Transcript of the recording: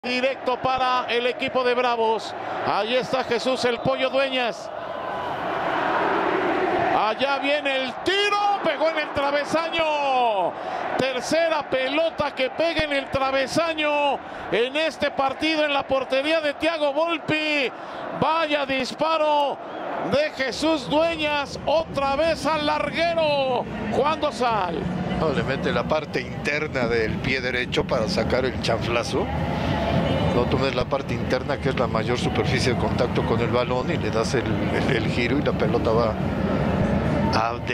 Directo para el equipo de Bravos. Ahí está Jesús el Pollo Dueñas. Allá viene el tiro, pegó en el travesaño. Tercera pelota que pega en el travesaño en este partido en la portería de Thiago Volpi. Vaya disparo de Jesús Dueñas, otra vez al larguero Juan Dosal. No, le mete la parte interna del pie derecho para sacar el chanflazo. No tomes la parte interna, que es la mayor superficie de contacto con el balón, y le das el giro y la pelota va a